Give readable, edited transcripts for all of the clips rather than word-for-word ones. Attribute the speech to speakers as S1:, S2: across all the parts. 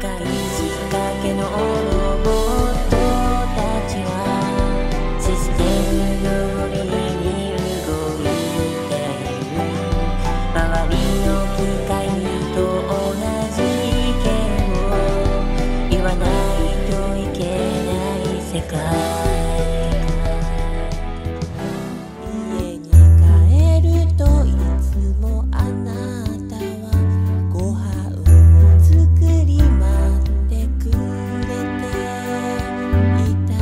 S1: い仕掛けのロボットたちはシステム通りに動いている。周りの機械と同じ意見を言わないといけない世界。家に帰るといつもあなたはご飯を作り待ってくれていた。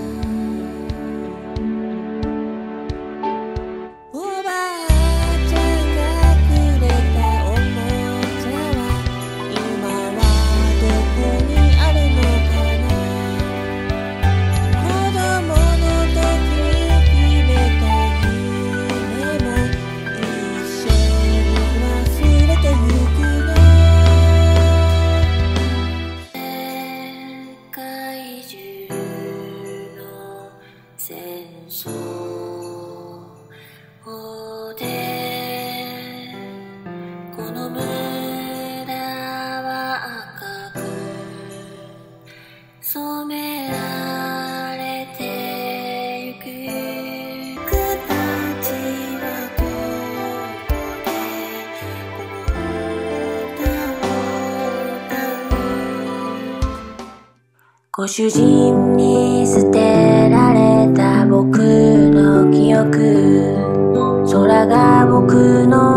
S1: おばあちゃんがくれたおもちゃは今はどこにあるのかな。子供の時に決めた夢も一緒に忘れてゆくの。世界中の戦争でこの村は赤く染められてゆく。僕たちはここでこの歌を歌う。ご主人に捨てられた僕の記憶、空が僕の